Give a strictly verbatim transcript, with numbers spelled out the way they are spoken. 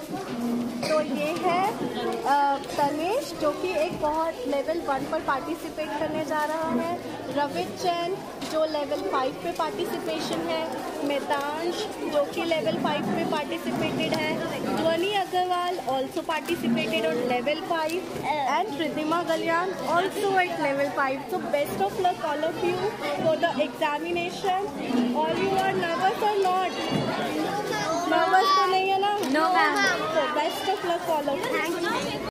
तो ये है तनेश जो कि एक बहुत लेवल वन पर पार्टिसिपेट करने जा रहा है। रवित जैन जो लेवल फाइव पे पार्टिसिपेशन है। मितांश जो कि लेवल फाइव पे पार्टिसिपेटेड है। Dhwani Agarwal also participated on level five and Riddhima Galiyan also at level five. So best of luck all of you for the examination. All you are nervous or not? Nervous तो नहीं है ना? No ma'am. So best of luck all of you. Thank you.